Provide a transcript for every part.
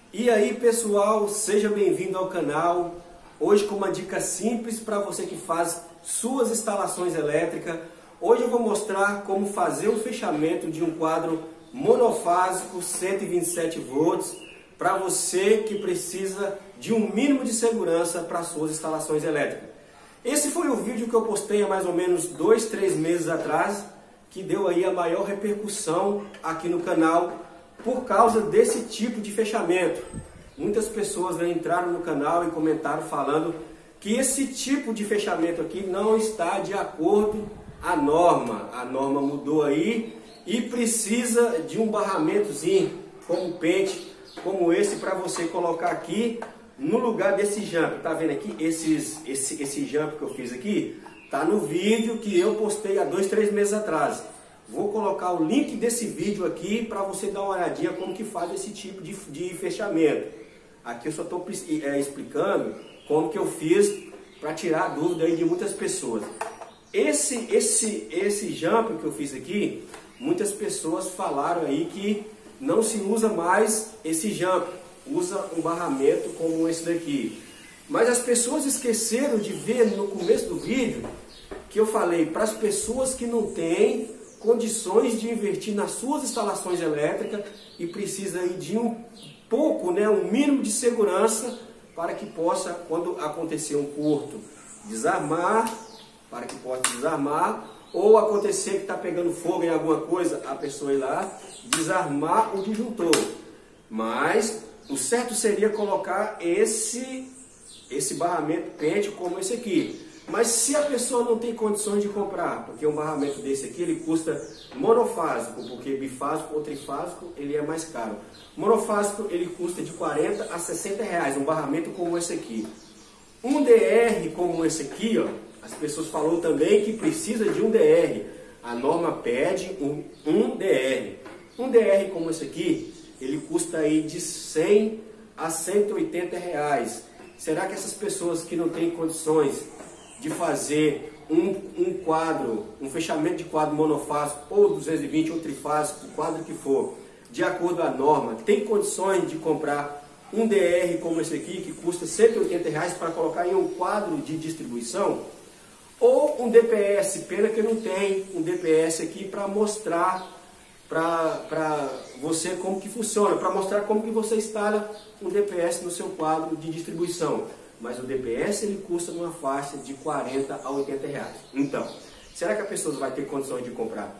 E aí pessoal, seja bem-vindo ao canal. Hoje com uma dica simples para você que faz suas instalações elétricas. Hoje eu vou mostrar como fazer o fechamento de um quadro monofásico 127 volts para você que precisa de um mínimo de segurança para suas instalações elétricas. Esse foi o vídeo que eu postei há mais ou menos 2-3 meses atrás, que deu aí a maior repercussão aqui no canal por causa desse tipo de fechamento. Muitas pessoas entraram no canal e comentaram falando que esse tipo de fechamento aqui não está de acordo à norma. A norma mudou aí e precisa de um barramentozinho, como um pente, como esse, para você colocar aqui no lugar desse jump. Tá vendo aqui? Esse jump que eu fiz aqui, tá no vídeo que eu postei há 2-3 meses atrás. Vou colocar o link desse vídeo aqui para você dar uma olhadinha como que faz esse tipo de fechamento. Aqui eu só estou explicando como que eu fiz para tirar a dúvida aí de muitas pessoas. Esse jump que eu fiz aqui, muitas pessoas falaram aí que não se usa mais esse jump, usa um barramento como esse daqui. Mas as pessoas esqueceram de ver no começo do vídeo que eu falei para as pessoas que não têm condições de investir nas suas instalações elétricas e precisa aí de um pouco, um mínimo de segurança para que possa, quando acontecer um curto, desarmar, para que possa desarmar, ou acontecer que está pegando fogo em alguma coisa, a pessoa ir lá desarmar o disjuntor. Mas o certo seria colocar esse barramento pente como esse aqui. Mas se a pessoa não tem condições de comprar, porque um barramento desse aqui ele custa monofásico, porque bifásico ou trifásico ele é mais caro. Monofásico ele custa de 40 a 60 reais, um barramento como esse aqui. Um DR como esse aqui, ó, as pessoas falaram também que precisa de um DR. A norma pede um DR. Um DR como esse aqui, ele custa aí de 100 a 180 reais. Será que essas pessoas que não têm condições de fazer um fechamento de quadro monofásico ou 220 ou trifásico, o quadro que for, de acordo à norma, tem condições de comprar um DR como esse aqui, que custa 180 reais para colocar em um quadro de distribuição? Ou um DPS? Pena que não tem um DPS aqui para mostrar para você como que funciona, para mostrar como que você instala um DPS no seu quadro de distribuição. Mas o DPS ele custa numa faixa de 40 a 80 reais. Então, será que a pessoa vai ter condições de comprar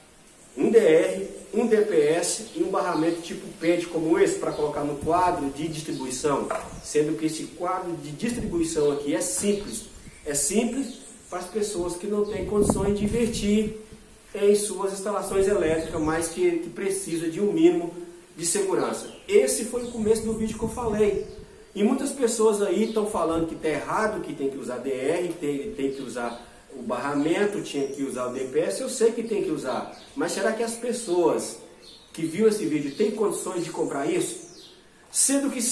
um DR, um DPS e um barramento tipo pente como esse para colocar no quadro de distribuição? Sendo que esse quadro de distribuição aqui é simples. É simples para as pessoas que não têm condições de investir em suas instalações elétricas, mas que precisa de um mínimo de segurança. Esse foi o começo do vídeo que eu falei. E muitas pessoas aí estão falando que está errado, que tem que usar DR, tem que usar o barramento, tinha que usar o DPS. Eu sei que tem que usar, mas será que as pessoas que viram esse vídeo têm condições de comprar isso? Sendo que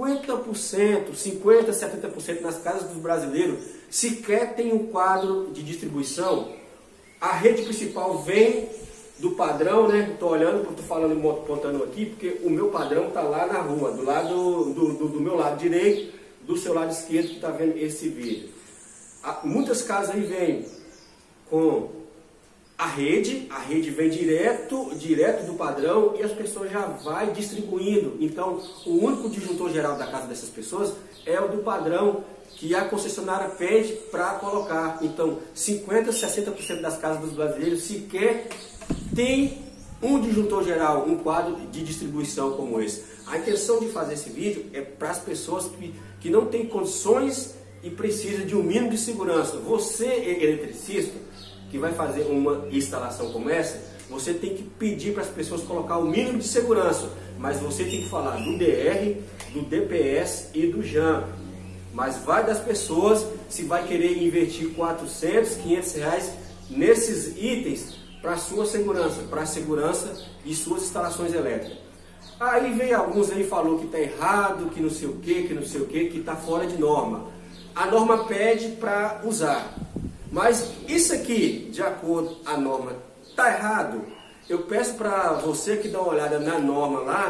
50%, 50%, 70% nas casas dos brasileiros sequer tem um quadro de distribuição. A rede principal vem do padrão, estou olhando, estou falando, apontando aqui, porque o meu padrão está lá na rua, do lado do meu lado direito, do seu lado esquerdo que está vendo esse vídeo. Muitas casas aí vêm com a rede vem direto do padrão e as pessoas já vai distribuindo. Então, o único disjuntor geral da casa dessas pessoas é o do padrão que a concessionária pede para colocar. Então, 50%, 60% das casas dos brasileiros sequer tem um disjuntor geral, um quadro de distribuição como esse. A intenção de fazer esse vídeo é para as pessoas que não têm condições e precisam de um mínimo de segurança. Você, eletricista, que vai fazer uma instalação como essa, você tem que pedir para as pessoas colocar o mínimo de segurança. Mas você tem que falar do DR, do DPS e do JAMP. Mas vai das pessoas se vai querer investir 400, 500 reais nesses itens para a sua segurança, para a segurança de suas instalações elétricas. Aí vem alguns aí falou que está errado, que não sei o que está fora de norma. A norma pede para usar. Mas isso aqui, de acordo com a norma, está errado? Eu peço para você que dá uma olhada na norma lá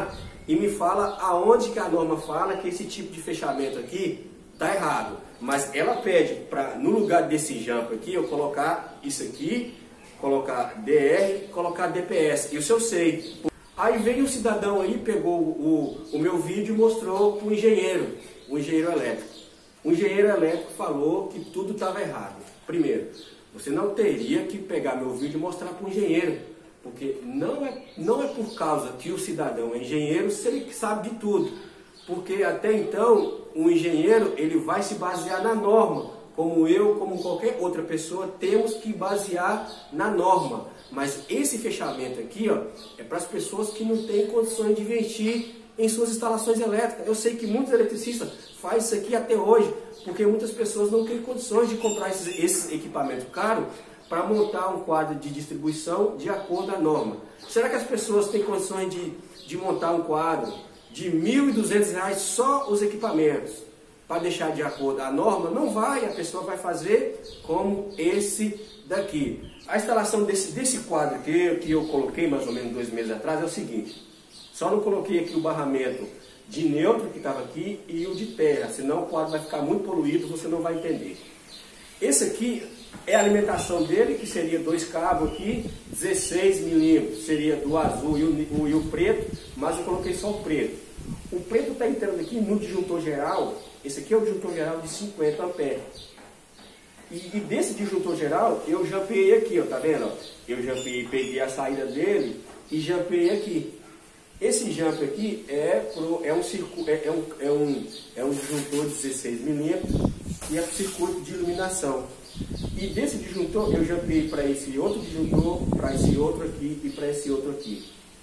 e me fala aonde que a norma fala que esse tipo de fechamento aqui está errado. Mas ela pede para, no lugar desse jump aqui, eu colocar isso aqui, colocar DR, colocar DPS. Isso eu sei. Aí veio o cidadão aí, pegou o meu vídeo e mostrou para o engenheiro elétrico. O engenheiro elétrico falou que tudo estava errado. Primeiro, você não teria que pegar meu vídeo e mostrar para o engenheiro, porque não é por causa que o cidadão é engenheiro se ele sabe de tudo. Porque até então, o engenheiro ele vai se basear na norma, como eu, como qualquer outra pessoa, temos que basear na norma. Mas esse fechamento aqui, ó, é para as pessoas que não têm condições de investir em suas instalações elétricas. Eu sei que muitos eletricistas fazem isso aqui até hoje, porque muitas pessoas não têm condições de comprar esses equipamentos caros para montar um quadro de distribuição de acordo à norma. Será que as pessoas têm condições de montar um quadro de R$ 1.200 só os equipamentos para deixar de acordo à norma? Não vai, a pessoa vai fazer como esse daqui. A instalação desse quadro que eu coloquei mais ou menos 2 meses atrás é o seguinte: só não coloquei aqui o barramento de neutro que estava aqui e o de terra, senão o quadro vai ficar muito poluído, você não vai entender. Esse aqui é a alimentação dele, que seria 2 cabos aqui, 16 milímetros, seria do azul e o preto, mas eu coloquei só o preto. O preto está entrando aqui no disjuntor geral, esse aqui é o disjuntor geral de 50 amperes. E desse disjuntor geral, eu jampeei aqui, ó, tá vendo? Ó? Eu jampeei, peguei a saída dele e jampeei aqui. Esse jump aqui é um disjuntor de 16 milímetros e é um circuito de iluminação. E desse disjuntor eu jampeei para esse outro disjuntor, para esse outro aqui e para esse outro aqui.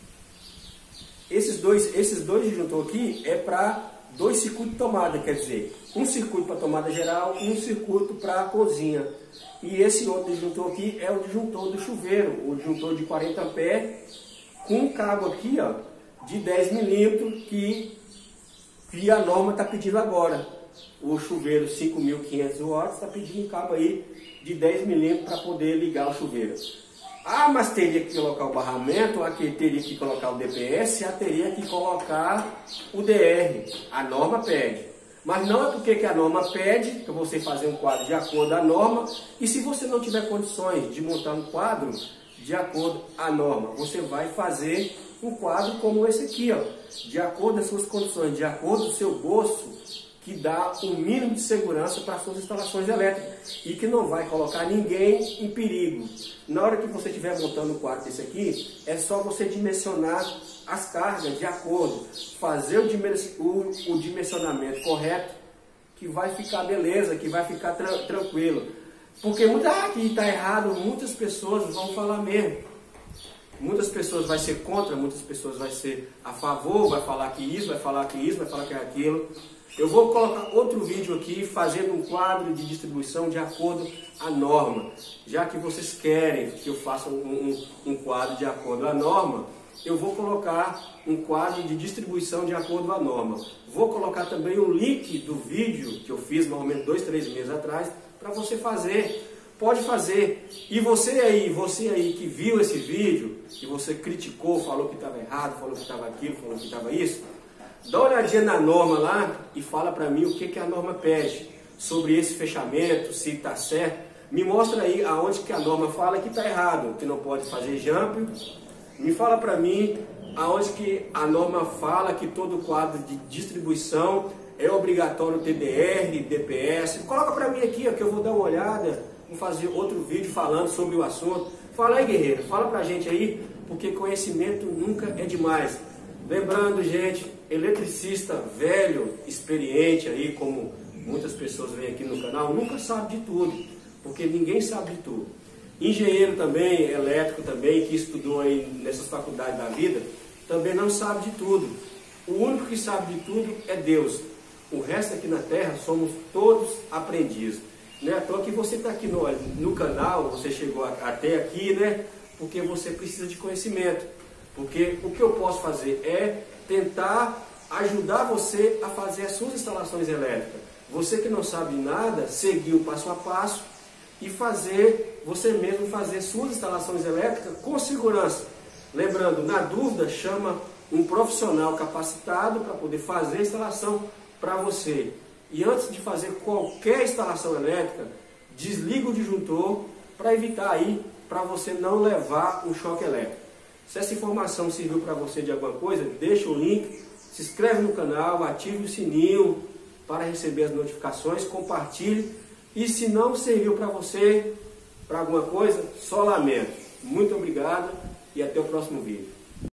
Esses dois disjuntores aqui é para 2 circuitos de tomada, quer dizer, um circuito para tomada geral e um circuito para a cozinha. E esse outro disjuntor aqui é o disjuntor do chuveiro, o disjuntor de 40 amperes, com um cabo aqui, ó, de 10 milímetros que a norma está pedindo agora. O chuveiro 5.500 watts está pedindo um cabo aí de 10 milímetros para poder ligar o chuveiro. Ah, mas teria que colocar o barramento, aqui teria que colocar o DPS, já teria que colocar o DR. A norma pede. Mas não é porque que a norma pede para você fazer um quadro de acordo à norma, e se você não tiver condições de montar um quadro de acordo à norma, você vai fazer um quadro como esse aqui, ó, de acordo às suas condições, de acordo com o seu gosto, que dá um mínimo de segurança para as suas instalações elétricas e que não vai colocar ninguém em perigo. Na hora que você estiver montando um quadro desse aqui, é só você dimensionar as cargas de acordo, fazer o dimensionamento correto, que vai ficar beleza, que vai ficar tranquilo. Porque aqui está errado, muitas pessoas vão falar mesmo. Muitas pessoas vão ser contra, muitas pessoas vão ser a favor, vai falar que isso, vai falar que isso, vai falar que é aquilo. Eu vou colocar outro vídeo aqui fazendo um quadro de distribuição de acordo à norma. Já que vocês querem que eu faça um quadro de acordo à norma, eu vou colocar um quadro de distribuição de acordo à norma. Vou colocar também o link do vídeo que eu fiz mais ou menos 2, 3 meses atrás para você fazer. Pode fazer. E você aí que viu esse vídeo, que você criticou, falou que estava errado, falou que estava aquilo, falou que estava isso, dá uma olhadinha na norma lá e fala para mim o que a norma pede sobre esse fechamento, se está certo. Me mostra aí aonde que a norma fala que está errado, que não pode fazer jump. Me fala para mim aonde que a norma fala que todo quadro de distribuição é obrigatório TDR, DPS. Coloca para mim aqui, ó, que eu vou dar uma olhada. Vou fazer outro vídeo falando sobre o assunto. Fala aí, guerreiro, fala pra gente aí, porque conhecimento nunca é demais. Lembrando, gente, eletricista velho, experiente aí, como muitas pessoas vêm aqui no canal, nunca sabe de tudo, porque ninguém sabe de tudo. Engenheiro também, elétrico também, que estudou aí nessas faculdades da vida, também não sabe de tudo. O único que sabe de tudo é Deus. O resto aqui na Terra somos todos aprendizes. Não é à toa que você está aqui no canal, você chegou até aqui, né? Porque você precisa de conhecimento. Porque o que eu posso fazer é tentar ajudar você a fazer as suas instalações elétricas. Você que não sabe nada, seguir o passo a passo e você mesmo fazer suas instalações elétricas com segurança. Lembrando, na dúvida, chama um profissional capacitado para poder fazer a instalação para você. E antes de fazer qualquer instalação elétrica, desliga o disjuntor para evitar aí, para você não levar um choque elétrico. Se essa informação serviu para você de alguma coisa, deixa o link, se inscreve no canal, ative o sininho para receber as notificações, compartilhe. E se não serviu para você, para alguma coisa, só lamento. Muito obrigado e até o próximo vídeo.